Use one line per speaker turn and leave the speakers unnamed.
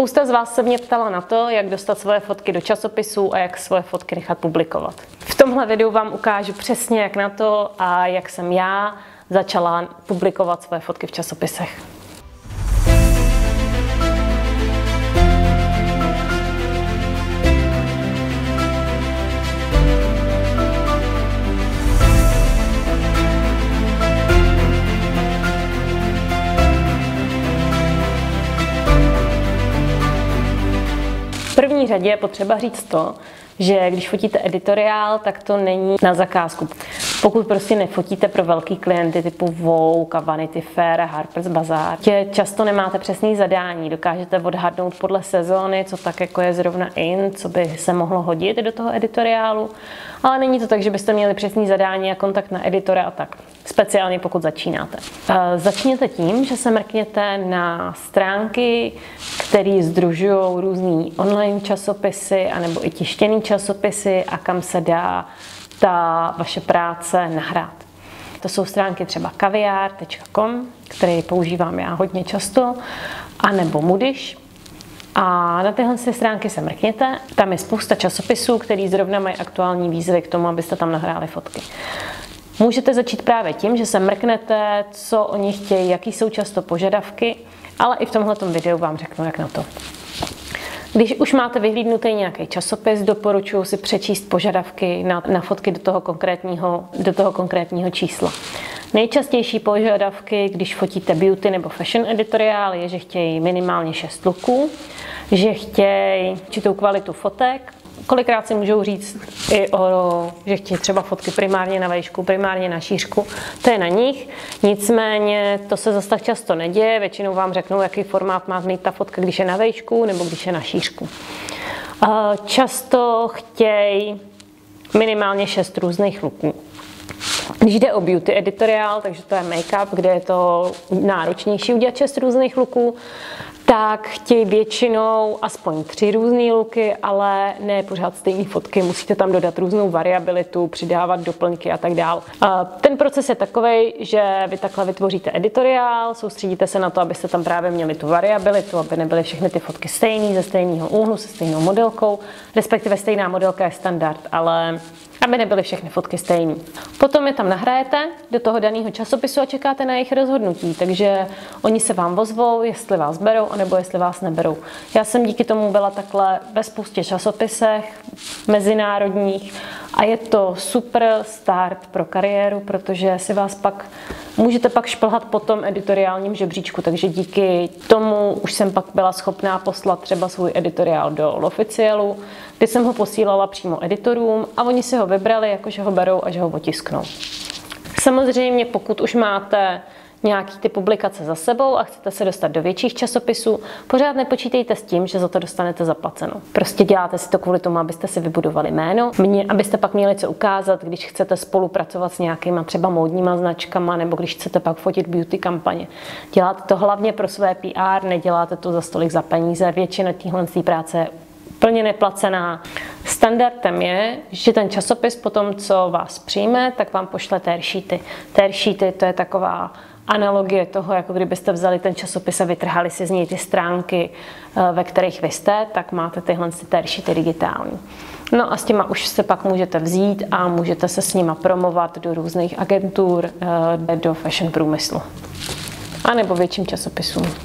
Spousta z vás se mě ptala na to, jak dostat svoje fotky do časopisů a jak svoje fotky nechat publikovat. V tomhle videu vám ukážu přesně jak na to a jak jsem já začala publikovat svoje fotky v časopisech. V první řadě je potřeba říct to, že když fotíte editoriál, tak to není na zakázku. Pokud prostě nefotíte pro velký klienty typu Vogue, Vanity Fair, Harper's Bazaar, často nemáte přesný zadání, dokážete odhadnout podle sezóny, co tak jako je zrovna in, co by se mohlo hodit do toho editoriálu, ale není to tak, že byste měli přesný zadání a kontakt na editora a tak, speciálně pokud začínáte. Začněte tím, že se mrkněte na stránky, které sdružují různý online časopisy anebo i tištěný časopisy a kam se dá ta vaše práce nahrát. To jsou stránky třeba kaviár.com, který používám já hodně často, anebo Mudiš. A na tyhle stránky se mrkněte. Tam je spousta časopisů, který zrovna mají aktuální výzvy k tomu, abyste tam nahráli fotky. Můžete začít právě tím, že se mrknete, co oni chtějí, jaký jsou často požadavky, ale i v tomhletom videu vám řeknu, jak na to. Když už máte vyhlídnutý nějaký časopis, doporučuji si přečíst požadavky na fotky do toho konkrétního čísla. Nejčastější požadavky, když fotíte beauty nebo fashion editoriál, je, že chtějí minimálně 6 looků, že chtějí určitou kvalitu fotek. Kolikrát si můžou říct i že chtějí třeba fotky primárně na výšku, primárně na šířku. To je na nich. Nicméně to se zase tak často neděje. Většinou vám řeknou, jaký formát má mít ta fotka, když je na výšku nebo když je na šířku. Často chtějí minimálně 6 různých looků. Když jde o beauty editoriál, takže to je make-up, kde je to náročnější udělat 6 různých looků, tak chtějí většinou aspoň 3 různé looky, ale ne pořád stejné fotky. Musíte tam dodat různou variabilitu, přidávat doplňky a tak dál. Ten proces je takový, že vy takhle vytvoříte editoriál, soustředíte se na to, abyste tam právě měli tu variabilitu, aby nebyly všechny ty fotky stejné, ze stejného úhlu, se stejnou modelkou, respektive stejná modelka je standard, ale aby nebyly všechny fotky stejné. Potom je tam nahrajete do toho daného časopisu a čekáte na jejich rozhodnutí, takže oni se vám ozvou, jestli vás berou, anebo jestli vás neberou. Já jsem díky tomu byla takhle ve spoustě časopisech mezinárodních a je to super start pro kariéru, protože si vás můžete pak šplhat po tom editoriálním žebříčku, takže díky tomu už jsem pak byla schopná poslat třeba svůj editoriál do L'Officielu, kde jsem ho posílala přímo editorům a oni si ho vybrali, jakože ho berou a že ho otisknou. Samozřejmě, pokud už máte nějaký ty publikace za sebou a chcete se dostat do větších časopisů, pořád nepočítejte s tím, že za to dostanete zaplaceno. Prostě děláte si to kvůli tomu, abyste si vybudovali jméno, abyste pak měli co ukázat, když chcete spolupracovat s nějakýma třeba módníma značkama nebo když chcete pak fotit beauty kampaně. Děláte to hlavně pro své PR, neděláte to za stolik za peníze, většina téhle práce je plně neplacená. Standardem je, že ten časopis po tom, co vás přijme, tak vám pošle tearsheety. Tearsheety to je taková analogie toho, jako kdybyste vzali ten časopis a vytrhali si z něj ty stránky, ve kterých vy jste, tak máte tyhle tearsheety digitální. No a s těma už se pak můžete vzít a můžete se s nima promovat do různých agentur, do fashion průmyslu. A nebo větším časopisům.